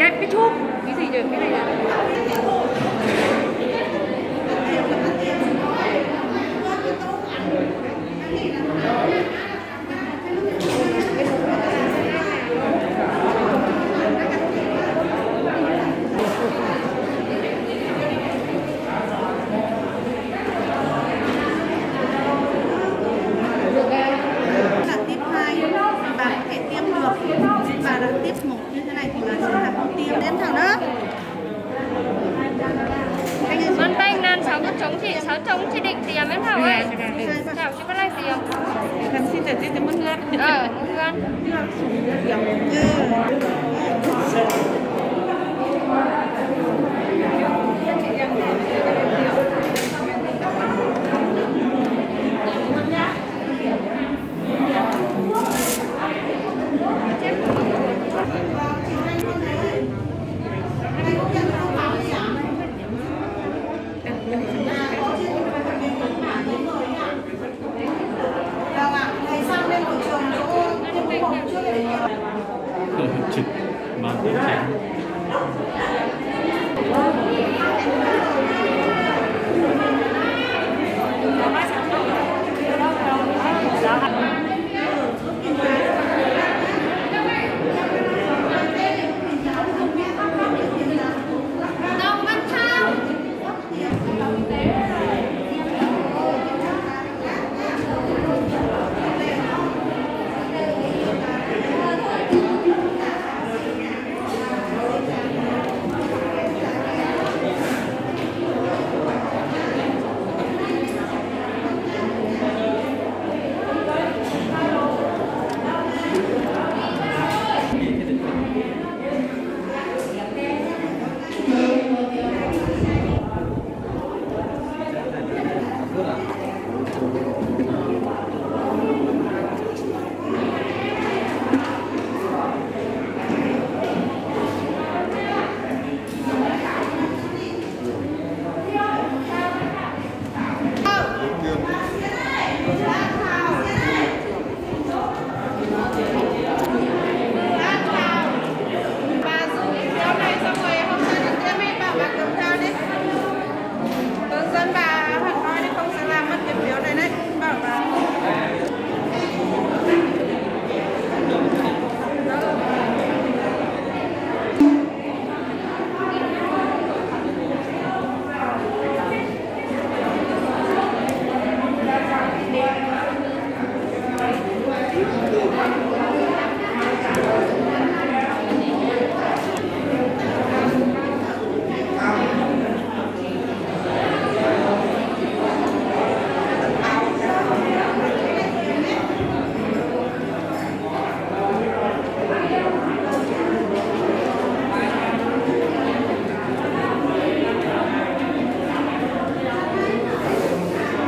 đẹp cái chum. Cái gì nhỉ? Cái này là tiếp 2 bà có thể tiêm được, bà đã tiếp 1 như thế này thì bà sẽ là không tiêm. Em Thảo đó. Con bánh nan 6 trống chị định tiêm em Thảo ơi. Thảo chị có lại tiêm. thằng xin thật tiêm mất ngân. Mất ngân. Ừ.